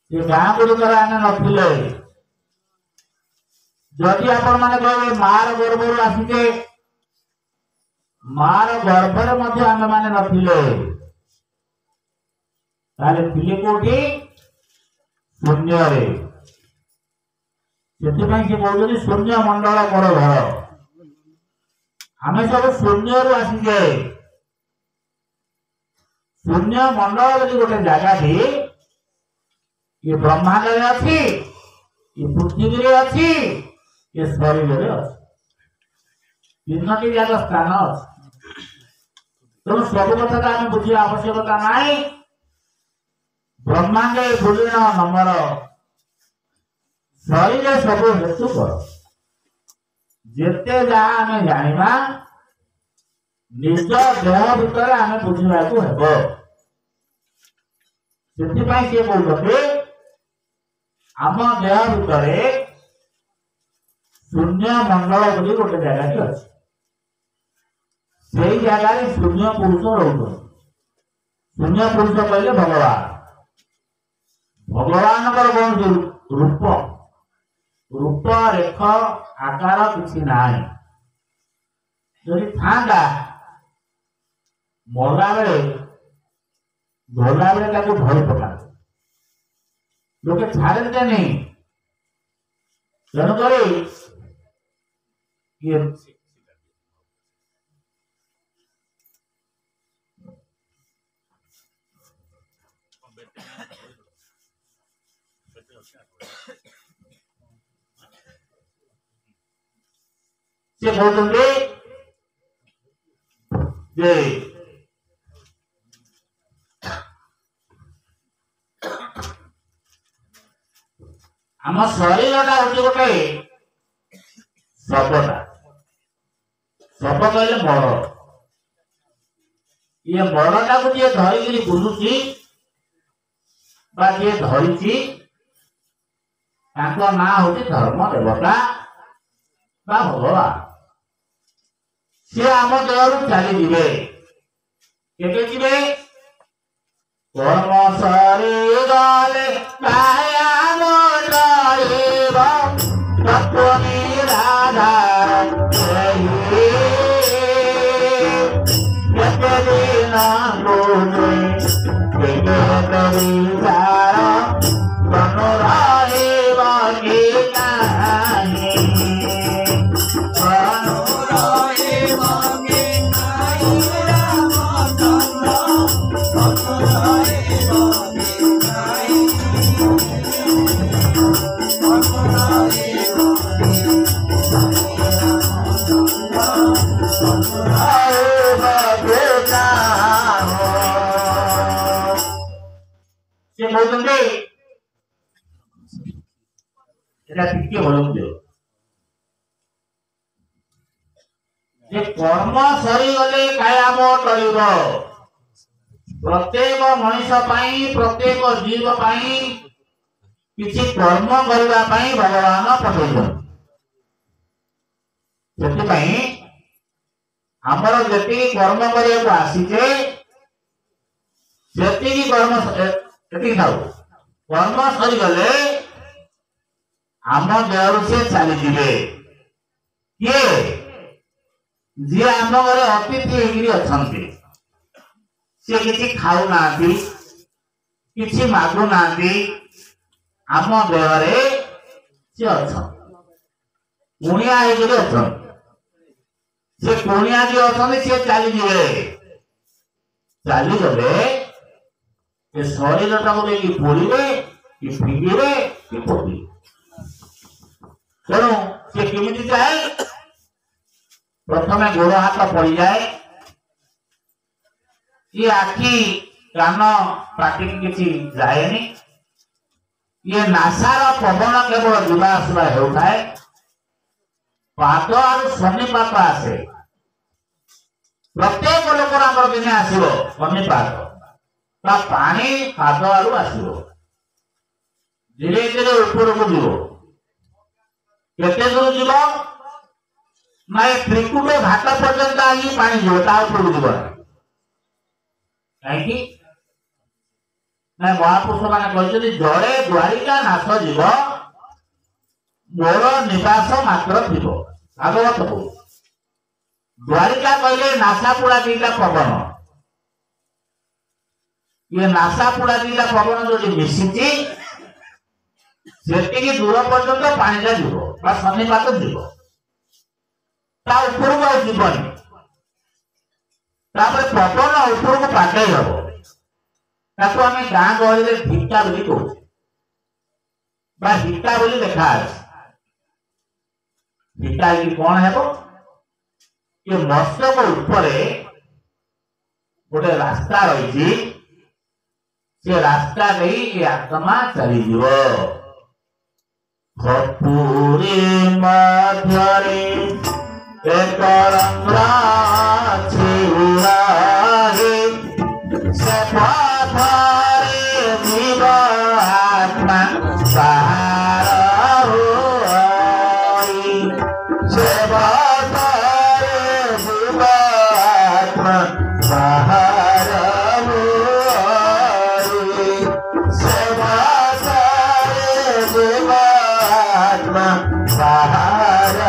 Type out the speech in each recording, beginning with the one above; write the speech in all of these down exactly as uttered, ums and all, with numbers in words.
ये गाँ गुड़िकर आने नथिले जदि आपण माने कहबे मार गर्भर आसिके मार गर्भर मध्य आमे माने नथिले ताले थिले कोठी शून्य रे सेति से कहते शून्य मंडल मोर घर आमे सब शून्य रु आसिके शून्य मंडल बोली गोटे जगह थी ये ब्रह्मांड रे अछि ये पृथ्वी रे अछि ये शरीर रे अछि तीनटी जाक स्थान अछि तो सब कथा आम बुझिया आवश्यकता नाही ब्रह्मांड बुलिन नंबर शरीर सब हेतु कर जेते जा आम जानिबा निज देह भितर आम बुझिबा को हेबो सेति पई से बोलते आम देह भितर शून्य मंडल बोली गोटे जगह अच्छे से जगह शून्य पुरुष रोक शून्य पुरुष कहले भगवान भगवान कौन रूप रूप रेख आकार किसी ना जदि था मरला बेले धरला बेले धरी पका लोके छाड़ते नहीं तेणुक ये से बोलते जे आम शरीरटा हूँ गोटे शबटा शब कहले मड़ ये मड़टा को जी धरिकी बुलुची जी धरी ना हूँ धर्म देवता भगवान सी आम देहरु चली के जीवे कर्म शरीर कर्म सरी गले कायाम टलिब प्रत्येक मनुष्य प्रत्येक जीव किसी कर्म करने भगवान पठेन आमर जी कर्म करने को आसीचे जी कर्म थाउ कर्म सरी गले आम देहरु से चली जीवे किए जी आम घर अतिथि होती सी किसी खाऊ ना कि मागु ना आम देहरे सी अच्छा कुणिया अच्छा सी कुणिया जी अच्छा सी चली जीवे चली गले शरीर टाक पोड़े कि फिंगे कि पोड़ी तेणु सी केमी जाए प्रथम गोड़ हाथ पड़ जाए ये आखि कान पाटी किसी जाएनी ये नासार पवन केवल जुवा आसवा होता है पाद और शनिपात आसे प्रत्येक लोकर आम दिने आसो शनिपात पानी पाद आड़ आसो धीरे धीरे ऊपर को जीव केते दूर जीव ना त्रिकुट घाट पर्यंत आई पानी जीव ता ऊपर जीव कहीं ना महापुरुष मैंने कहते जड़े द्वारिका नाश जीव मोर निवास मात्र थी भागवत को द्वारिका कहले नासापुड़ा दीटा पवन ये नासापुड़ा दीटा पवन जो मिशिची से दूर पर्यंत पानीटा जीव सन्निपात जीव ता ऊपर को जीवन पवन ऊपर को पाटे हम ताको आम गाँ गहली हिटा बोली कहूँ हिटा बोली देखा हिटा कौन है ये मस्तक ऊपर गोटे रास्ता रही से रास्ता नहीं ये आत्मा चली खपुरी मध्यरे एक रंगला छिउराहे से पथरे जीव आत्मा बाहर होई से पथरे जीव आत्मा बाहर होई से पथरे जीव आत्मा बाहर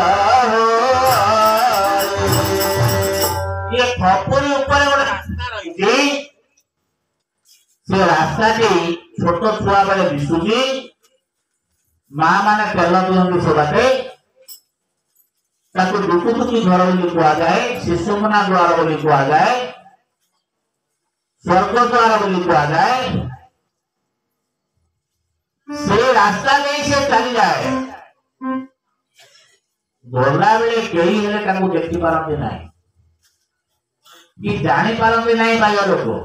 ये खपुरी ऊपर गोटे रास्ता रही से रास्ता छोट छुआ बेले दिशुची माँ मैंने तेल दिखती से बाटे दुकुदुकी घर बोली कहुए शिशुमना द्वार बोली कहुए स्वर्ग द्वार बोली कहुए से रास्ता नहीं से चली जाए गला बेले कई देखी पारती ना कि जानी पारती नहीं पाइबा लोक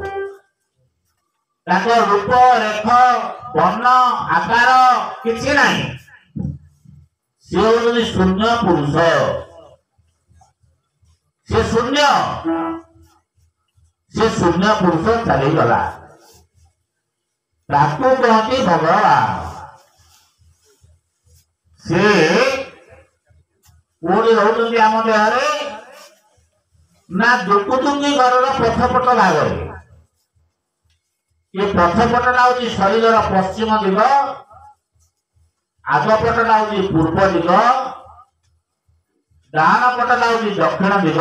रूप रेख वर्ण आकार किसी नहीं सी हूँ शून्य पुरुष से शून्य से शून्य पुरुष चलीगला ताकू कहती भगवान से कोड़ी रोचंती आम देहरे ना दुकुदुकी घर पथपट भाग ये पथपटा हूँ शरीर पश्चिम दिग आगपटा हूँ पूर्व दिग डाण पटा हूँ दक्षिण दिग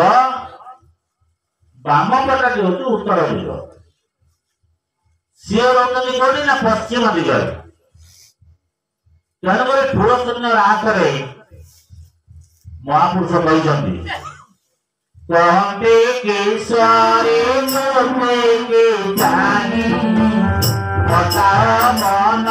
बाम पटाटी हूँ उत्तर दिग सी रोचंती कौटी ना पश्चिम दिग तेणुक ठूल शून्य राहत महापुरुष कहते कहते केशरी मूर्ति के जानी मन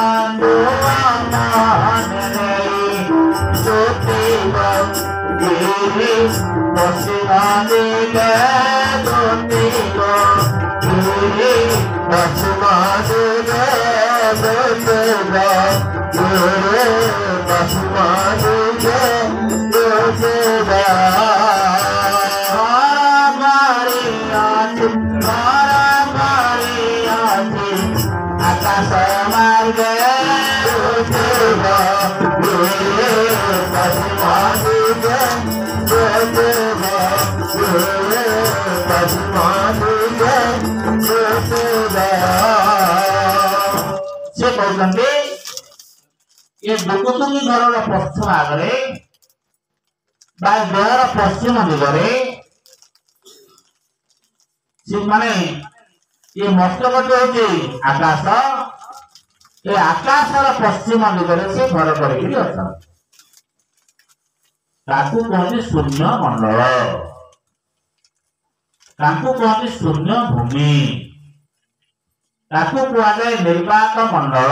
से कहते ये दुकुदुकी घर पश्चिम आगे देहर पश्चिम दिगरे माने ये मस्तक जो होती आकाश ये आकाशर पश्चिम दिगरे से घर करके कहते शून्य मंडल कहते शून्य भूमि कहुए निर्वात मंडल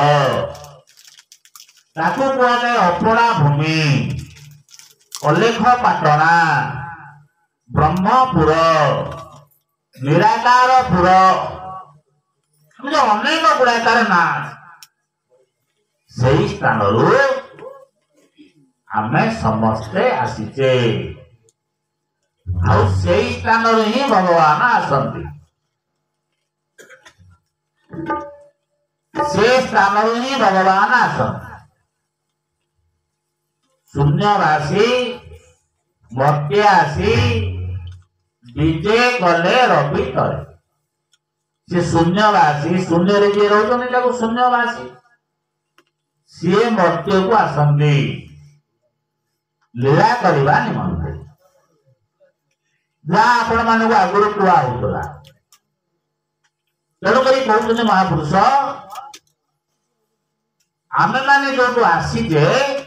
कहुए अपड़ा भूमि अलेख पाटना ब्रह्मपुर निराकारपुर अनेक गुड़ाकार ना से स्थान आम समस्ते आसीचे से स्थान ही भगवान आसंती से स्थान ही भगवान आसंती शून्य राशि मध्य आसी विजय कले रवि तले से शून्यवासी शून्य रे जे रहउछन ताको शून्यवासी सी मर्त्य को आसंती लीला करवा निमंते जा आपण मान को आगुर कुआ होतला तेणु करी कहते महापुरुष आमे माने जो तो आसीजे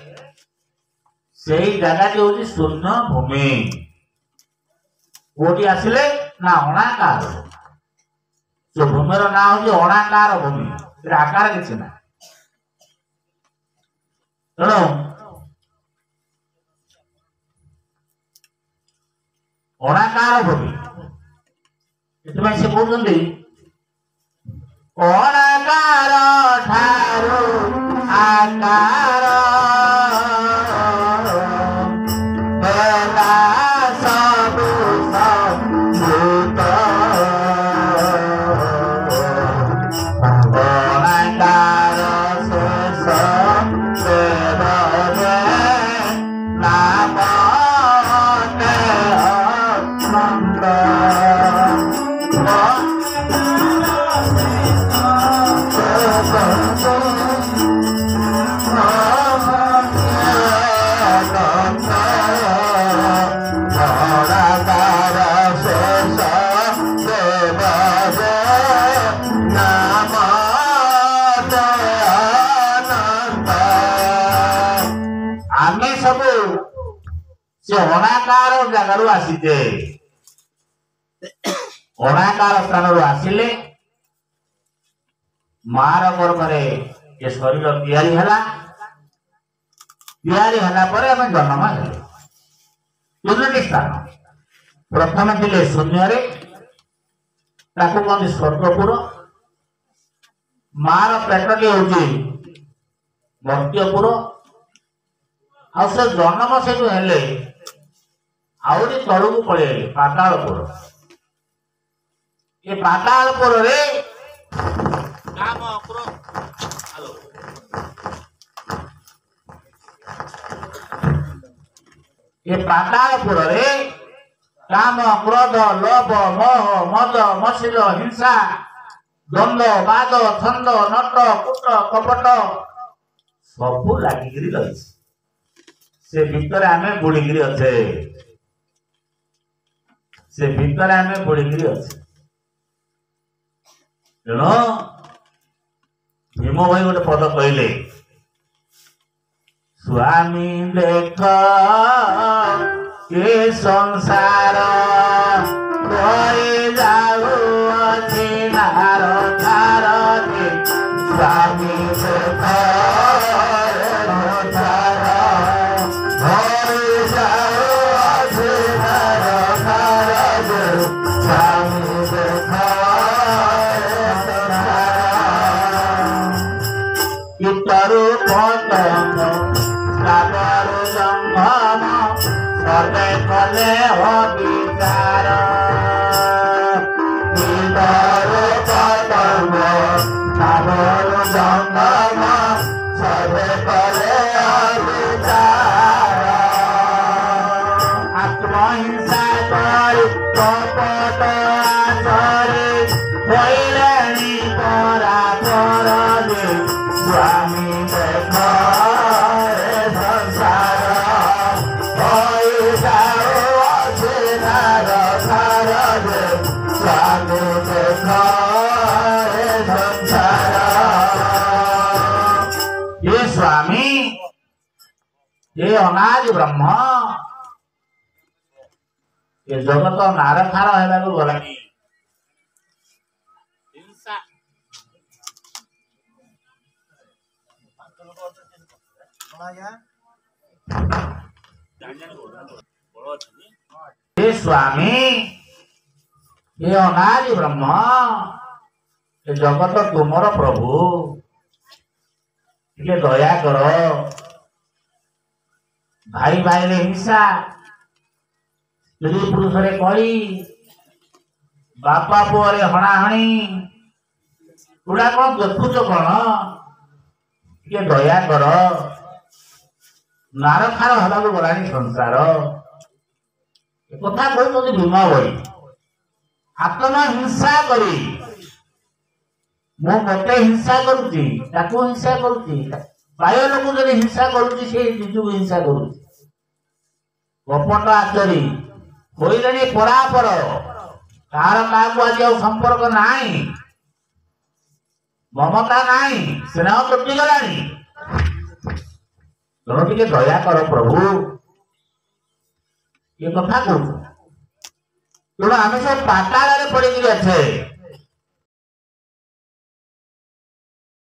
सेही जगह जो होची शून्य भूमि कोटी आसिले ना अणाकार जो भूमिर ना होची अणाकार भूमि एटा आकार किछि ना तेणु अणाकार भूमि एतमै से कहउछन्ती अणाकार ठारू आकार बेला सबु संभूत अणाकार शेष वेदरे नाम अनंत से अणाकार जगार आसीचे अणाकार स्थान आसिले मार कर्म ये शरीर तैयारी हला तैयारी हला परे हम जन्म हेले तीनोटी स्थान प्रथम थिले शून्य रे ताकू कहते स्वर्गपुर मार पेटटी होची मर्त्यपुर आ से जन्म से जो हेले आउरी तळुकु पळे पातालपुर ये पातालपुर रे काम क्रोध हेलो ये पातालपुर रे काम क्रोध लोभ मोह मद मसिल हिंसा द्वंद्व वाद छंद नट कुट कपट सबू लागिगिरी रही से भीतर आमे बुड़ीगिरी अच्छे से भीतर आमे बुड़ीगिरी अच्छे तेणु भीम भाई गोटे पद कहले स्वामी देख ये संसार कोई जाऊ अच्छी नार थार स्वामी देख सर्वे कले हो विचार सर्वे कले विचार आत्महिंसा करी कपट आचरी होइलेनी परा पर स्वामी देख ये स्वामी ये अनाज ब्रह्म ये जगत नारखार है गलानी ये स्वामी ये अनाज ब्रह्म ये जगत तुमर प्रभु टे दया कर भाई भाई रे हिंसा स्त्री पुरुष रे कली बापा पुओ रे हणाहणी गुड़ा कौन देखुच कौन टे दया कर नारखार हवा गलानी संसार कथा कहते भीम भाई आत्मा हिंसा करी ମୁଁ ମତେ ହିଂସା କରୁଛି ତାକୁ ହିଂସା କରୁଛି ବାୟ ଲୋକ ଯଦି ହିଂସା କରୁଛି ସେ ନିଜକୁ ହିଂସା କରୁଛି କପଟ ଆଚରି ହୋଇଲେଣି ପରାପର କାହାର କାହାକୁ ଆଜି ଆଉ ସମ୍ପର୍କ ନାହିଁ ମମତା ନାହିଁ ସ୍ନେହ ତୁଟିଗଲାଣି ତେଣୁ ଟିକେ ଦୟା କର ପ୍ରଭୁ ଏ କଥା କହୁଛୁ ତେଣୁ ଆମେ ସବୁ ପାତାଳରେ ପଡିକିରି ଅଛେ